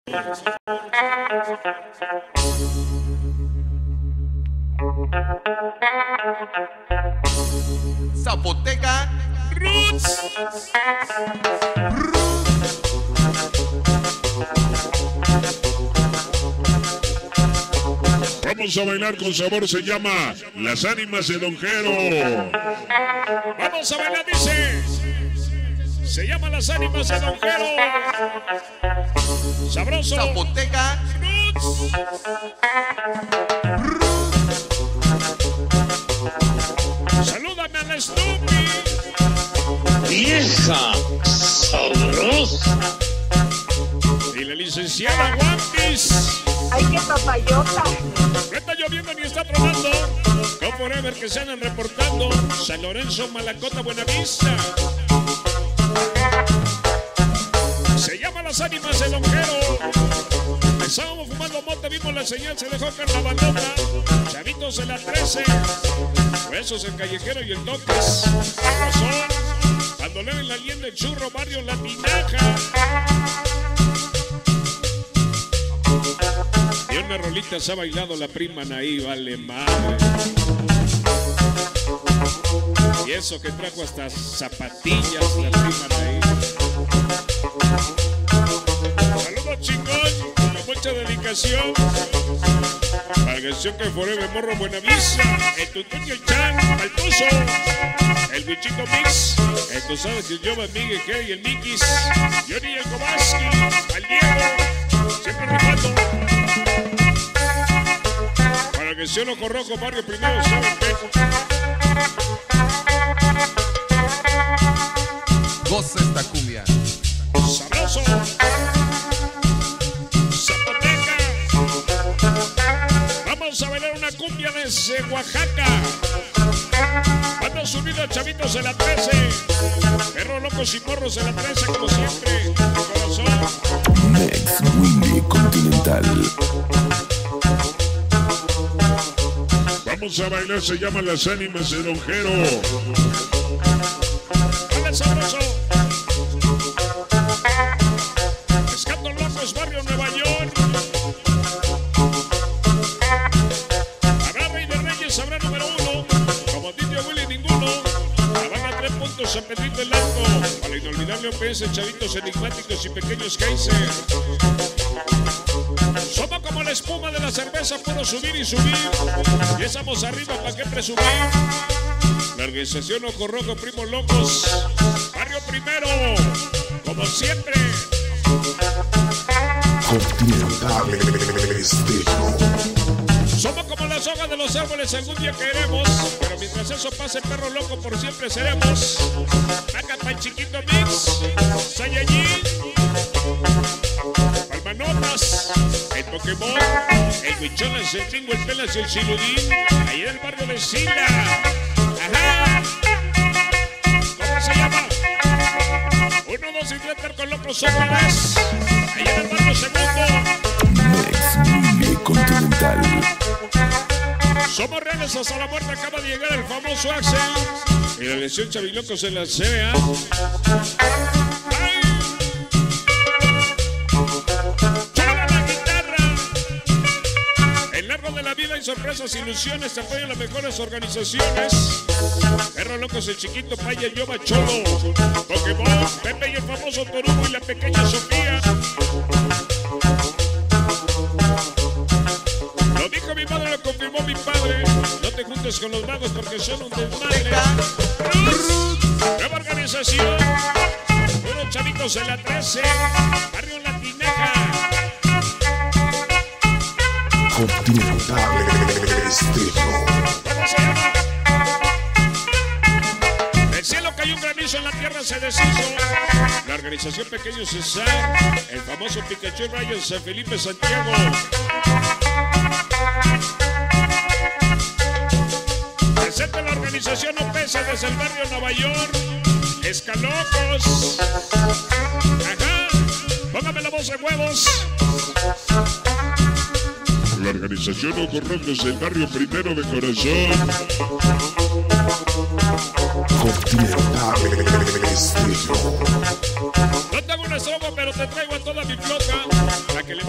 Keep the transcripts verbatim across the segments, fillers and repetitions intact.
Zapoteca Roots. Vamos a bailar con sabor, se llama Las Ánimas de Don Jero. Vamos a bailar, dice. Se llama Las Ánimas de Don Jero. Sabroso. Zapoteca Roots. Salúdame a la Snoopy. Vieja sabrosa. Y la licenciada Guapis. ¡Ay, qué papayota! No está lloviendo ni está tronando. Go Forever que se andan reportando. San Lorenzo, Malacota, Buenavista. Se llama Las Ánimas de Don Jero. Estábamos fumando mota, vimos la señal, se dejó caer la bandota. Chavitos de la trece. Huesos el callejero y el toques. Razón. Cuando le ven la lienda, el churro, barrio La Tinaja. Y una rolita se ha bailado la prima Naí, vale madre. Y eso que trajo hasta zapatillas la prima Naí. Saludos chingón, con mucha dedicación. Palgación que Forever Morro Buenavista. El Tutún y el Chan, el Tuzo. El Bichito Mix. El tú sabes que yo, Miguel, G y el Mikis. Johnny y el Kobaski. Al Diego. Siempre rifando. Para que sea Ojo Rojo, barrio primero, ¿saben qué? Goza esta cumbia. Sabroso. Zapoteca. Vamos a bailar una cumbia desde Oaxaca. Bandos Unidos, chavitos de la trece. Perros locos y morros de la trece, como siempre. Corazón. Next Willy Continental. Vamos a bailar, se llama Las Ánimas de Don Jero. Dale sabroso. Pescando Locos, barrio Nueva York. Habrá Rey de Reyes, habrá número uno. Como Tito Willy, ninguno. Habana tres puntos, San Pedrito del Alto. Para la inolvidable O P S, chavitos enigmáticos y pequeños Kaiser. Somos como la espuma de la cerveza, puro subir y subir. Y estamos arriba, ¿para qué presumir? La organización Ojo Rojo, Primos Locos. Barrio Primero, como siempre. Continental Estéreo. Somos como las hojas de los árboles, algún día caeremos. Pero mientras eso pase, perro loco, por siempre seremos. Acá para el Chiquito Mix, Saiyajin, Palmanotas, el Pokémon, el Bicholas, el Tingo, el Pelas y el Siludín. Ahí en el barrio de Sila. Ajá. ¿Cómo se llama? Uno, dos y tres, con locos otra vez. Ahí en el barrio Segundo. Next Willy Continental. Somos reales hasta la muerte, acaba de llegar el famoso Axel. Y la lesión Chavilocos en la C B A. ¡Ay! ¡Chola la guitarra! En largo de la vida hay sorpresas, ilusiones, te apoyan las mejores organizaciones. Perro Locos, el Chiquito, Paya, Yoba, Cholo, Pokémon, Pepe y el famoso Torugo y la pequeña Sofía. Lo dijo mi madre, lo confirmó mi padre. No te juntes con los magos porque son un desmadre. Nueva organización. Unos chavitos de la trece. Barrio La Tinaja. Continental Estéreo. ¿Cómo se llama? Del cielo cayó un granizo, en la tierra se deshizo. La organización Pequeño César. El famoso Pikachu Ryan San Felipe Santiago. Presenta la organización O P S desde el barrio Nueva York. Escalocos. Ajá. Póngame la voz de huevos. La organización Ojo Rojo del barrio Primero de Corazón. Continental Estéreo. No te hago una soga, pero te traigo a toda mi flota. Para que le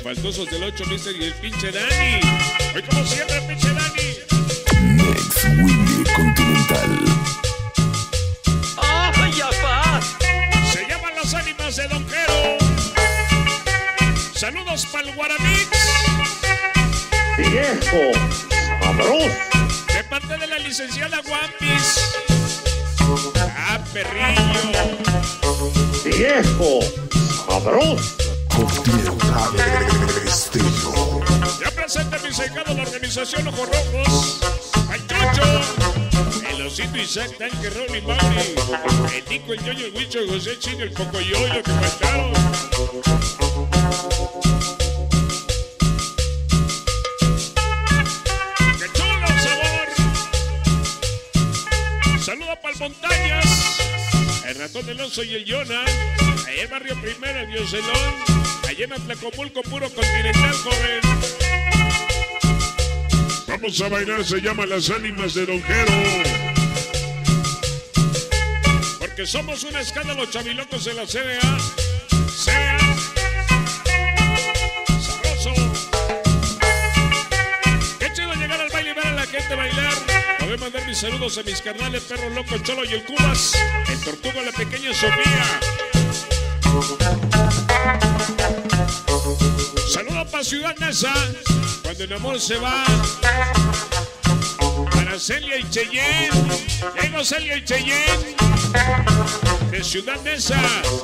Faltosos del ocho, mister y el pinche Dani. Hoy como siempre, el pinche Dani. Next Willy Continental. ¡Ay, apá! Se llaman las ánimas de Don Jero. Saludos para el Guaramix. ¡Viejo! ¡Sabroso! De parte de la licenciada Guampis. Ah, perrillo. ¡Viejo! ¡Sabroso! Continental Estéreo. Ya presenta mi secado la organización Ojos Rojos. Al Chocho. El Osito Isaac, Tanque, Ronnie, Mauri. El Nico, el Yoyo, el Huicho, el José Chino, el Pocoyoyo que faltaron. ¡Qué chulo sabor! Saluda para el Montañas. El Ratón del Oso y el Yona. Allá en Barrio Primero, el Dioselón. Allá en Atlacomulco, puro continental, joven. Vamos a bailar, se llama Las Ánimas de Don Jero. Porque somos un escándalo, chavilocos de la C D A. C D A. Sabroso. Qué chido llegar al baile y ver a la gente bailar. Voy a mandar mis saludos a mis carnales, Perro Loco, Cholo y el Cubas. El Tortugo, la pequeña Sofía. Saludos para Ciudad Neza. Cuando el amor se va. Para Celia y Cheyenne. Llego Celia y Cheyenne. De Ciudad Neza.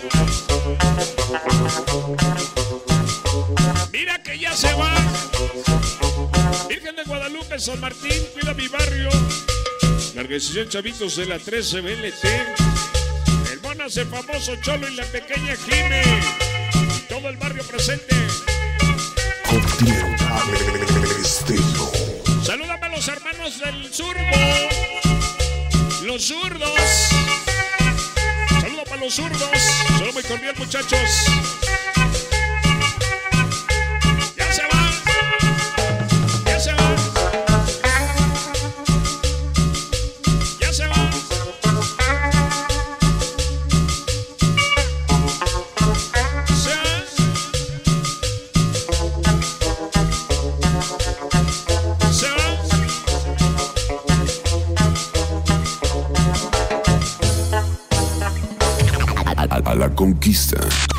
Mira que ya se va. Virgen de Guadalupe, San Martín, cuida mi barrio. La organización Chavitos de la trece B L T. El Monas, el famoso Cholo y la pequeña Jime. Todo el barrio presente. Continental Estéreo. Salúdame a los hermanos del zurdo. Los zurdos. Saludo para los zurdos. Saludo muy cordial, muchachos. Ya se va. Ya se va. Ya se va. Se va. Se va. A, a la conquista.